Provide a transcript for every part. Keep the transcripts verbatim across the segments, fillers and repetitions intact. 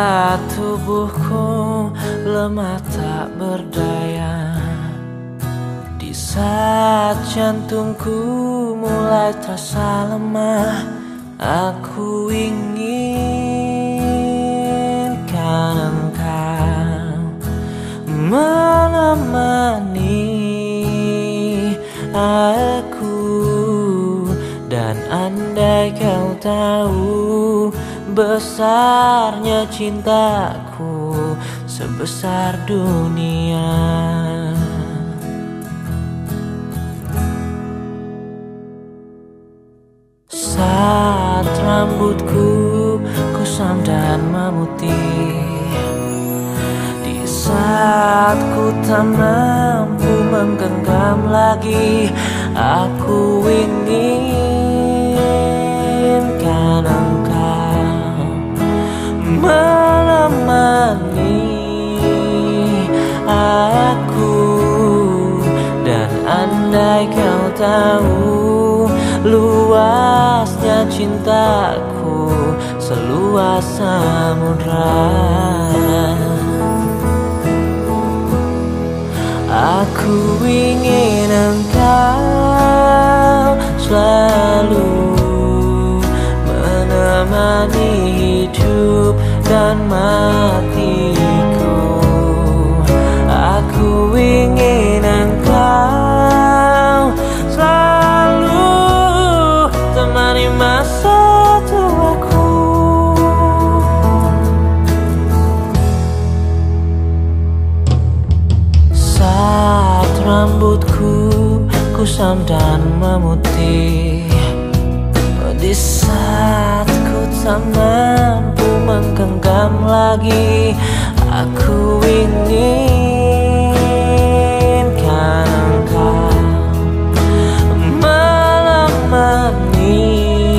saat tubuhku lemah tak berdaya, di saat jantungku mulai terasa lemah, aku inginkan engkau menemani aku. Dan andai kau tahu besarnya cintaku sebesar dunia, saat rambutku kusam dan memutih, di saat ku tak mampu menggenggam lagi, aku inginkan engkau menemani aku. Dan andai kau tahu luasnya cintaku seluas samudra, aku ingin engkau selalu menemani hidup dan matiku. Aku ingin engkau selalu temani masa tuaku. Saat rambutku kusam dan memutih, di saat ku tak mampu menggenggam lagi, aku inginkan engkau menemani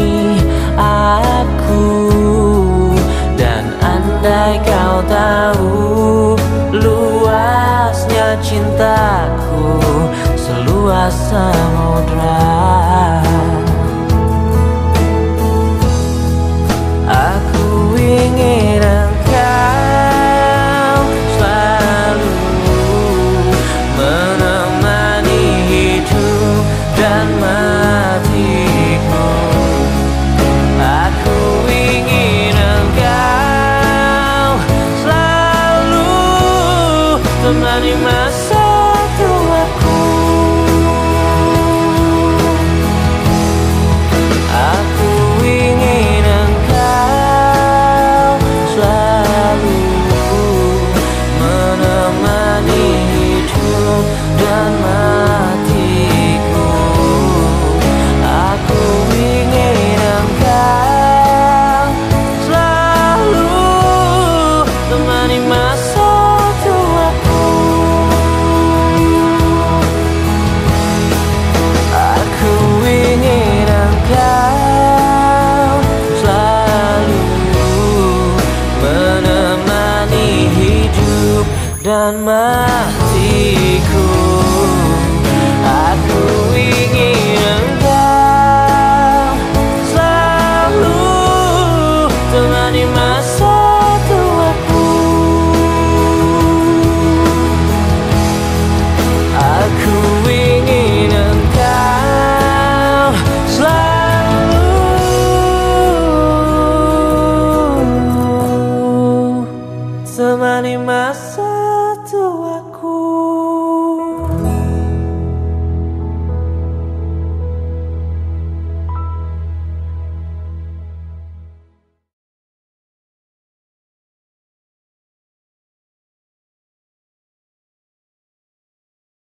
aku. Dan andai kau tahu luasnya cintaku seluas samudra, aku ingin engkau selalu menemani hidup dan matiku. Aku ingin engkau selalu temani masa tuaku. Aku ingin engkau selalu menemani hidup dan matiku. Aku ingin engkau selalu temani masa tuaku. Aku ingin engkau selalu menemani hidup dan matiku. Aku ingin engkau selalu temani masa tuaku. Aku ingin engkau selalu temani masa tua.